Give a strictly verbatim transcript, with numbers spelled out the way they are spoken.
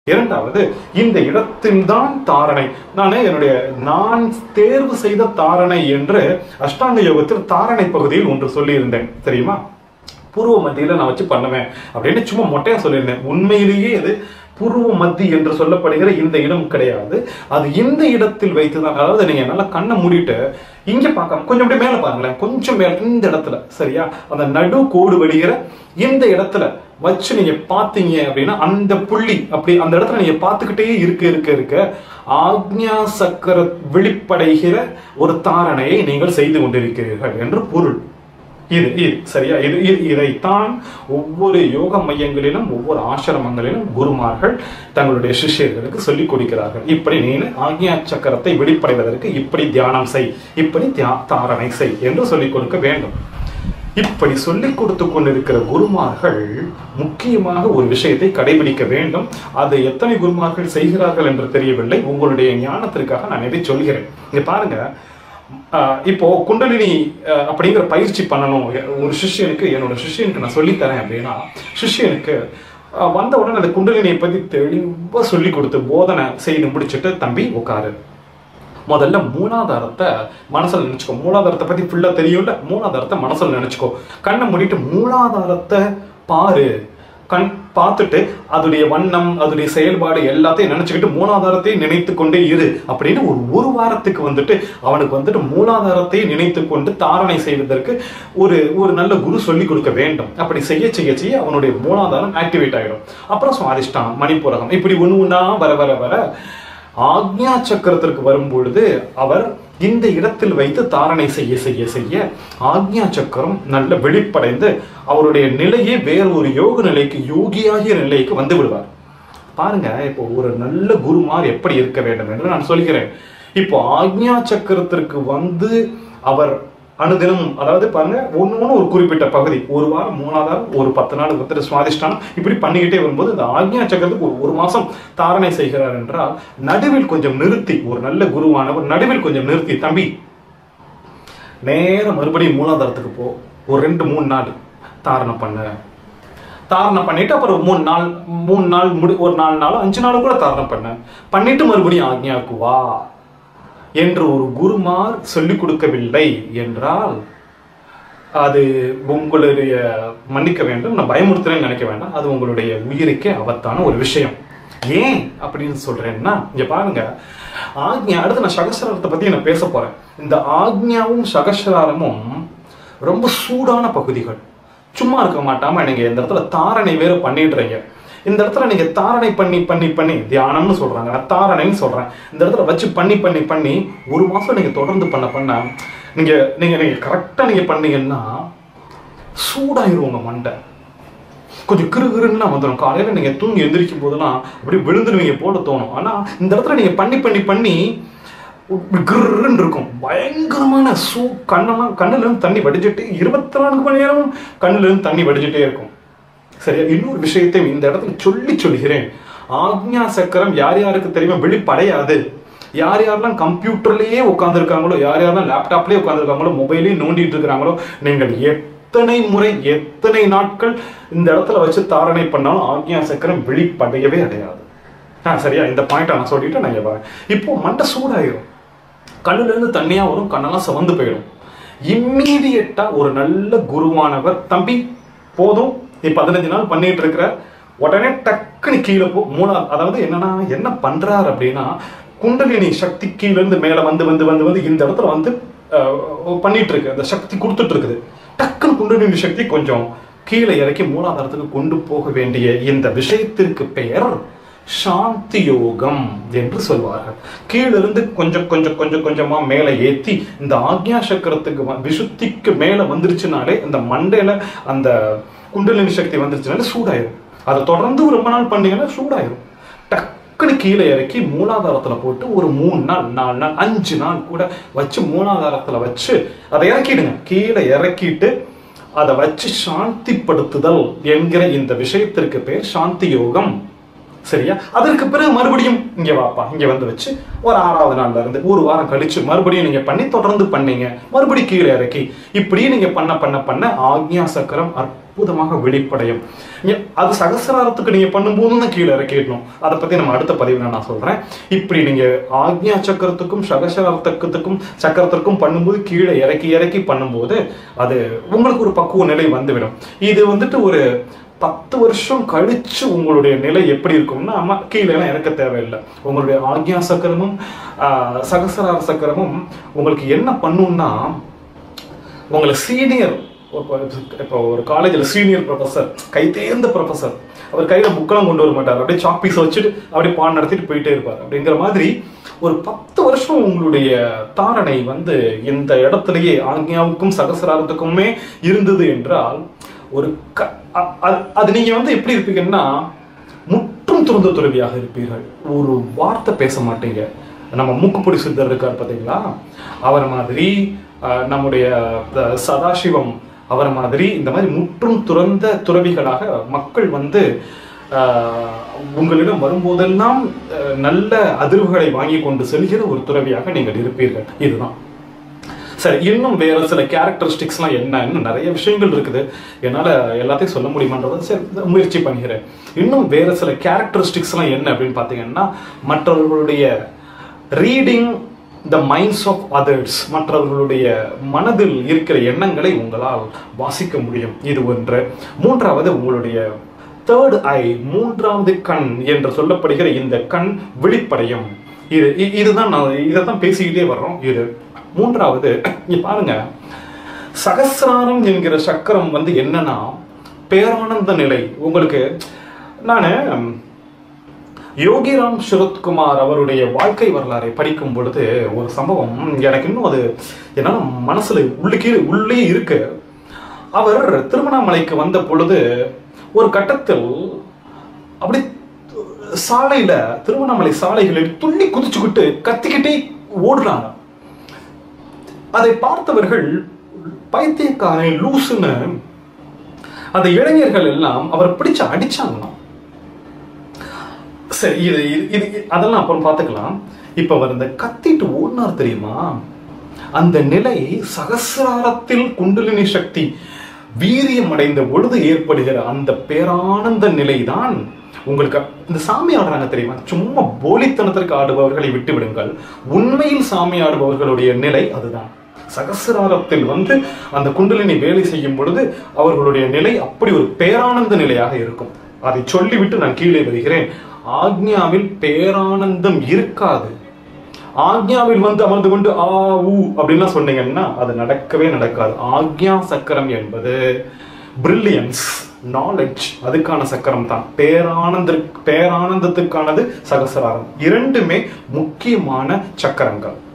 இரண்டாவது, இந்த இடத்தில்தான் தாரணை. நானே என்னுடைய நான் தேர்வு செய்த தாரணை என்று அஷ்டாங்க யோகத்தில் தாரணை பகுதியில் ஒன்று சொல்லியிருந்தேன் தெரியுமா? பூர்வ மத்தியில நான் வச்சு பண்ணுவேன் அப்படின்னு சும்மா மொட்டையா சொல்லியிருந்தேன். உண்மையிலேயே அது பூர்வ மத்தி என்று சொல்லப்படுகிற இந்த இடம் கிடையாது. அது இந்த இடத்தில் வைத்துதான். அதாவது நீங்க நல்லா கண்ணை மூடிட்டு இங்க பார்க்காம கொஞ்சம் அப்படியே மேல பாருங்களேன், கொஞ்சம் மேல இந்த இடத்துல சரியா அந்த நடு கோடு வழிகிற இந்த இடத்துல வச்சு நீங்க பாத்தீங்க அப்படின்னா அந்த புள்ளி அப்படி அந்த இடத்துல நீங்க பார்த்துக்கிட்டே இருக்க இருக்க இருக்க ஆக்ஞா சக்கர வெளிப்படைகிற ஒரு தாரணையை நீங்கள் செய்து கொண்டிருக்கிறீர்கள் என்று பொருள். இது இது சரியா? இது இதைத்தான் ஒவ்வொரு யோக மையங்களிலும் ஒவ்வொரு ஆசிரமங்களிலும் குருமார்கள் தங்களுடைய சிஷ்யர்களுக்கு சொல்லிக் கொடுக்கிறார்கள். இப்படி நீ ஆக்ஞா சக்கரத்தை வெளிப்படைவதற்கு இப்படி தியானம் செய், இப்படி தாரணை செய் என்று சொல்லிக் கொடுக்க வேண்டும். இப்படி சொல்லிக் கொடுத்து கொண்டிருக்கிற குருமார்கள் முக்கியமாக ஒரு விஷயத்தை கடைபிடிக்க வேண்டும். அதை எத்தனை குருமார்கள் செய்கிறார்கள் என்று தெரியவில்லை. உங்களுடைய ஞானத்திற்காக நான் எதை சொல்கிறேன். இங்க பாருங்க, இப்போ குண்டலினி அப்படிங்கிற பயிற்சி பண்ணணும் ஒரு சிஷ்யனுக்கு, என்னோட சிஷ்யனுக்கு நான் சொல்லித்தரேன் அப்படின்னா சிஷ்யனுக்கு வந்த உடனே அந்த குண்டலினியை பத்தி தெளிவா சொல்லி கொடுத்து போதனை செய்து முடிச்சுட்டு தம்பி உட்காரு, முதல்ல மூலாதாரத்தை மனசுல நினைச்சுக்கோ. மூலாதாரத்தை பத்தி ஃபுல்லா தெரியும்ல, மூலாதாரத்தை மனசுல நினைச்சுக்கோ. கண்ணை மூடிட்டு மூலாதாரத்தை பாரு. கண் பார்த்துட்டு அதோடைய வண்ணம் அதோடைய செயல்பாடு எல்லாத்தையும் நினைச்சுக்கிட்டு மூலாதாரத்தை நினைத்து கொண்டே இரு அப்படின்னு ஒரு ஒரு வாரத்துக்கு வந்துட்டு அவனுக்கு வந்துட்டு மூலாதாரத்தை நினைத்து கொண்டு தாரணை செய்வதற்கு ஒரு ஒரு நல்ல குரு சொல்லி கொடுக்க வேண்டும். அப்படி செய்ய செய்ய செய்ய அவனுடைய மூலாதாரம் ஆக்டிவேட் ஆகிடும். அப்புறம் சுவாதிஷ்டானம், மணிப்பூரகம், இப்படி ஒன்று ஒன்றா வர வர வர ஆக்ஞா சக்கரத்திற்கு வரும்பொழுது அவர் இந்த இடத்தில் வைத்து தாரணை செய்ய செய்ய செய்ய ஆக்ஞா சக்கரம் நல்ல வெளிப்படைந்து அவருடைய நிலையே வேற ஒரு யோக நிலைக்கு, யோகியாகிய நிலைக்கு வந்து விடுவார். பாருங்க, இப்போ ஒரு நல்ல குருமார் எப்படி இருக்க வேண்டும் என்று நான் சொல்கிறேன். இப்போ ஆக்ஞா சக்கரத்திற்கு வந்து அவர் அனுதினம், அதாவது பாருங்க ஒன்னு ஒண்ணு ஒரு குறிப்பிட்ட பகுதி, ஒரு வாரம் மூணாவது ஒரு பத்து நாள் வந்துட்டு சுவாதிஷ்டானம் இப்படி பண்ணிக்கிட்டே வரும்போது இந்த ஆக்ஞா சக்கரத்துக்கு ஒரு ஒரு மாசம் தாரணை செய்கிறார் என்றால் நடுவில் கொஞ்சம் நிறுத்தி, ஒரு நல்ல குருவானவர் நடுவில் கொஞ்சம் நிறுத்தி, தம்பி நேரம் மறுபடியும் மூலாதாரத்துக்கு போ, ஒரு ரெண்டு மூணு நாள் தாரணம் பண்ண, தாரணம் பண்ணிட்டு அப்புறம் மூணு நாள் மூணு நாள் முடி ஒரு நாலு நாள் அஞ்சு நாள் கூட தாரணம் பண்ண பண்ணிட்டு மறுபடியும் ஆக்ஞாவுக்கு வா என்று ஒரு குருமார் சொல்லிக் கொடுக்கவில்லை என்றால் அது உங்களுடைய, மன்னிக்க வேண்டும் நான் பயமுறுத்துறேன்னு நினைக்க வேண்டாம், அது உங்களுடைய உயிருக்கே ஆபத்தான ஒரு விஷயம். ஏன் அப்படின்னு சொல்றேன்னா இங்க பாருங்க, ஆக்ஞா, அடுத்து நான் சகஸ்ராரத்தை பத்தி நான் பேச போறேன். இந்த ஆக்ஞாவும் சகஸ்ராரமும் ரொம்ப சூடான பகுதிகள். சும்மா இருக்க மாட்டாம நீங்க இந்த இடத்துல தாரணை வேற பண்ணிடுறீங்க. இந்த இடத்துல நீங்க தாரணை பண்ணி பண்ணி பண்ணி தியானம்னு சொல்றாங்க, நான் தாரணைன்னு சொல்றேன். இந்த இடத்துல வச்சு பண்ணி பண்ணி பண்ணி ஒரு மாசம் நீங்க தொடர்ந்து பண்ண பண்ண நீங்க நீங்க நீங்க கரெக்டா நீங்க பண்ணீங்கன்னா சூடாயிரும் உங்க மண்டை, கொஞ்சம் கிருகிருன்னா வந்துடும். காலையில நீங்க தூங்கி எந்திரிக்கும் போதெல்லாம் அப்படியே விழுந்துருவீங்க போல தோணும். ஆனா இந்த இடத்துல நீங்க பண்ணி பண்ணி பண்ணி கிருன்னு இருக்கும், பயங்கரமான சூ கண்ணெல்லாம் கண்ணுல இருந்து தண்ணி வடிஞ்சிட்டே, இருபத்தி நான்கு மணி நேரமும் கண்ணுல இருந்து தண்ணி வடிஞ்சிட்டே இருக்கும். சரியா? இன்னொரு விஷயத்தை இந்த இடத்துல சொல்லி சொல்கிறேன். ஆக்ஞா சக்கரம் யார் யாருக்கு தெரியுமா வெளிப்படையாது. யார் யாரெல்லாம் கம்ப்யூட்டர்லயே உட்காந்துருக்காங்களோ, யார் யாரெல்லாம் லேப்டாப்லயே உட்காந்துருக்காங்களோ, மொபைலையும் நோண்டிட்டு இருக்கிறாங்களோ, நீங்கள் எத்தனை முறை எத்தனை நாட்கள் இந்த இடத்துல வச்சு தாரணை பண்ணாலும் ஆக்ஞா சக்கரம் வெளிப்படையவே அடையாது. ஆ சரியா? இந்த பாயிண்ட் நான் சொல்லிட்டு நான் வரேன். இப்போ மண்டை சூடாயிரும், கண்ணுல இருந்து தண்ணியா வரும், கண்ணெல்லாம் சிவந்து போயிடும். இம்மீடியட்டா ஒரு நல்ல குருவானவர், தம்பி போதும் நீ பதினஞ்சு நாள் பண்ணிட்டு இருக்கிற, உடனே டக்குன்னு கீழே போ. மூணா அதாவது என்னன்னா என்ன பண்றாரு அப்படின்னா, குண்டலினி சக்தி கீழே இருந்து மேல வந்து வந்து வந்து வந்து இந்த இடத்துல வந்து பண்ணிட்டு இருக்கு, அந்த சக்தி கொடுத்துட்டு இருக்குது. டக்குன்னு குண்டலினி சக்தி கொஞ்சம் கீழே இறக்கி மூலாதாரத்துக்கு கொண்டு போக வேண்டிய இந்த விஷயத்திற்கு பெயர் சாந்தி யோகம் என்று சொல்வார்கள். கீழிருந்து கொஞ்சம் கொஞ்சம் கொஞ்சம் கொஞ்சமா மேல ஏத்தி இந்த ஆக்ஞா சக்கரத்துக்கு விசுத்திக்கு மேல வந்துருச்சுனாலே இந்த மண்டையில அந்த குண்டலினி சக்தி வந்துருச்சுனாலே சூடாயிரும். அதை தொடர்ந்து ரொம்ப நாள் பண்ணீங்கன்னா சூடாயிரும். டக்குனு கீழே இறக்கி மூலாதாரத்துல போட்டு ஒரு மூணு நாள் நாலு நாள் அஞ்சு நாள் கூட வச்சு மூலாதாரத்துல வச்சு அதை இறக்கிடுங்க. கீழே இறக்கிட்டு அதை வச்சு சாந்திப்படுத்துதல் என்கிற இந்த விஷயத்திற்கு பேர் சாந்தி யோகம். சரியா? அதற்கு பிறகு மறுபடியும் இங்க வாப்பா, இங்க வந்து வச்சு ஒரு ஆறாவது நாள்ல இருந்து ஒரு வாரம் கழிச்சு மறுபடியும் நீங்க பண்ணி தொடர்ந்து பண்ணீங்க, மறுபடியும் கீழே இறக்கி இப்படி நீங்க பண்ண பண்ண பண்ண ஆக்ஞா சக்கரம் அற்புதமாக வெளிப்படையும். அது சகசிராரத்துக்கு நீங்க பண்ணும்போது தான் கீழே இறக்கிடணும். அதை பத்தி நம்ம அடுத்த பதிவில் நான் சொல்றேன். இப்படி நீங்க ஆக்ஞா சக்கரத்துக்கும் சகசிரார்த்தத்துக்கும் சக்கரத்திற்கும் பண்ணும்போது கீழே இறக்கி இறக்கி பண்ணும்போது அது உங்களுக்கு ஒரு பக்குவ நிலை வந்துவிடும். இது வந்துட்டு ஒரு பத்து வருஷம் கழிச்சு உங்களுடைய நிலை எப்படி இருக்கும்னா, அம்மா கீழே எல்லாம் இறக்க தேவையில்லை. உங்களுடைய ஆக்ஞா சக்கரமும் சகசிரார சக்கரமும் உங்களுக்கு என்ன பண்ணும்னா, உங்களை சீனியர் இப்போ ஒரு காலேஜில் சீனியர் ப்ரொஃபஸர், கை தேர்ந்த ப்ரொஃபஸர், அவர் கையில் புக்கெல்லாம் கொண்டு வர மாட்டார், அப்படியே சாக் பீஸ் வச்சுட்டு அப்படியே பாடம் நடத்திட்டு போயிட்டே இருப்பார். அப்படிங்கிற மாதிரி ஒரு பத்து வருஷம் உங்களுடைய தாரணை வந்து இந்த இடத்துலயே ஆக்ஞாவுக்கும் சகசிராரத்துக்குமே இருந்தது என்றால், ஒரு க அது நீங்க வந்து எப்படி இருப்பீங்கன்னா, முற்றும் துறந்த துறவியாக இருப்பீர்கள். ஒரு வார்த்தை பேச மாட்டீங்க. நம்ம மூக்குப்பொடி சித்தர் இருக்கார் பார்த்தீங்களா, அவர் மாதிரி நம்முடைய சதாசிவம் அவர் மாதிரி இந்த மாதிரி முற்றும் துறந்த துறவிகளாக மக்கள் வந்து உங்களிடம் வரும்போதெல்லாம் நல்ல அதிர்வுகளை வாங்கி கொண்டு செல்கிற ஒரு துறவியாக நீங்கள் இருப்பீர்கள். இதுதான் சரி. இன்னும் வேற சில கேரக்டரிஸ்டிக்ஸ்லாம் என்ன, இன்னும் நிறைய விஷயங்கள் இருக்குது, என்னால் எல்லாத்தையும் சொல்ல முடியுமான்றதை சரி முயற்சி பண்ணுகிறேன். இன்னும் வேற சில கேரக்டரிஸ்டிக்ஸ்லாம் என்ன அப்படின்னு பார்த்தீங்கன்னா, மற்றவர்களுடைய reading the minds of others, மற்றவர்களுடைய மனதில் இருக்கிற எண்ணங்களை உங்களால் வாசிக்க முடியும். இது ஒன்று. மூன்றாவது, உங்களுடைய தேர்ட் ஐ, மூன்றாவது கண் என்று சொல்லப்படுகிற இந்த கண் விழிப்படையும். இது இதுதான் நான் இதை தான் பேசிக்கிட்டே வர்றோம். இது மூன்றாவது. பாருங்க, சகசிராரம் என்கிற சக்கரம் வந்து என்னன்னா பேரானந்த நிலை. உங்களுக்கு நான் யோகிராம் சுரத்குமார் அவருடைய வாழ்க்கை வரலாறை படிக்கும் பொழுது ஒரு சம்பவம் எனக்கு இன்னும் அது என்னால மனசுல உள்ளுக்கே உள்ளே இருக்கு. அவர் திருவண்ணாமலைக்கு வந்த பொழுது ஒரு கட்டத்தில் அப்படி சாலையில, திருவண்ணாமலை சாலைகளில் துள்ளி குதிச்சுக்கிட்டு கத்திக்கிட்டே ஓடுறாங்க. அதை பார்த்தவர்கள் பைத்தியக்காரன் லூசுன்னு அந்த இளைஞர்கள் எல்லாம் அவரை பிடிச்சு அடிச்சாங்களாம். சரி, இது இது அதெல்லாம் அப்புறம் பார்த்துக்கலாம். இப்ப அவர் இந்த கத்திட்டு ஓடினார் தெரியுமா, அந்த நிலை சகசிராரத்தில் குண்டலினி சக்தி வீரியம் அடைந்த பொழுது ஏற்படுகிற அந்த பேரானந்த நிலைதான் உங்களுக்கு. இந்த சாமி ஆடுறாங்க தெரியுமா, சும்மா போலித்தனத்திற்கு ஆடுபவர்களை விட்டு விடுங்கள். உண்மையில் சாமி ஆடுபவர்களுடைய நிலை அதுதான். சகசிராரத்தில் வந்து அந்த குண்டலினி வேலை செய்யும் பொழுது அவர்களுடைய நிலை அப்படி ஒரு பேரானந்த நிலையாக இருக்கும். அதை சொல்லிவிட்டு நான் கீழே வருகிறேன். ஆக்ஞாவில் பேரானந்தம் இருக்காது. ஆக்ஞாவில் வந்து அமர்ந்து கொண்டு ஆ ஊ அப்படின்லாம் சொன்னீங்கன்னா அது நடக்கவே நடக்காது. ஆக்ஞா சக்கரம் என்பது பிரில்லியன்ஸ், நாலேஜ், அதுக்கான சக்கரம் தான். பேரானந்த பேரானந்தத்துக்கானது சகசிராரம். இரண்டுமே முக்கியமான சக்கரங்கள்.